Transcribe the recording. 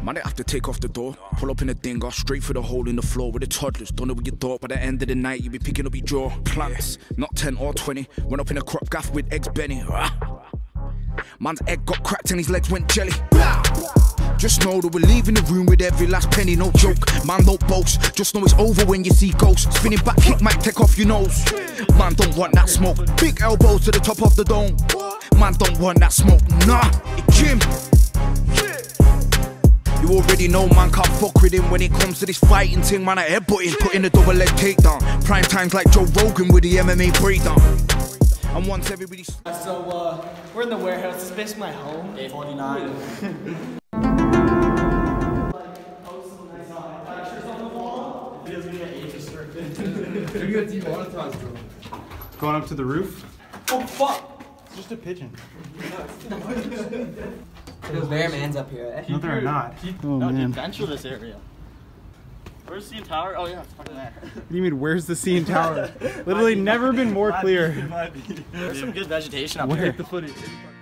Man, they have to take off the door. Pull up in a dinger, straight through the hole in the floor with the toddlers. Don't know what you thought, by the end of the night, you be picking up your jaw. Plants, not 10 or 20. Went up in a crop gaff with eggs Benny. Man's egg got cracked and his legs went jelly. Just know that we're leaving the room with every last penny, no joke. Man, don't boast, just know it's over when you see ghosts. Spinning back kick might take off your nose. Man, don't want that smoke. Big elbows to the top of the dome. Man, don't want that smoke. Nah, it's Jim. You already know man can't fuck with him when it comes to this fighting thing. Man, I headbutting, putting a double leg takedown. Prime times like Joe Rogan with the MMA breakdown. And once everybody's... So, we're in the warehouse. This is basically my home. 849. Maybe you got demonetized, bro. Going up to the roof? Oh, fuck! It's just a pigeon. There's bear mans up here, eh? No, they're not. Oh, man. Venture this area. Where's the CN Tower? Oh, yeah, it's fucking there. What do you mean, where's the CN Tower? Literally never been more clear. There's some good vegetation up Where? here. Take the footage.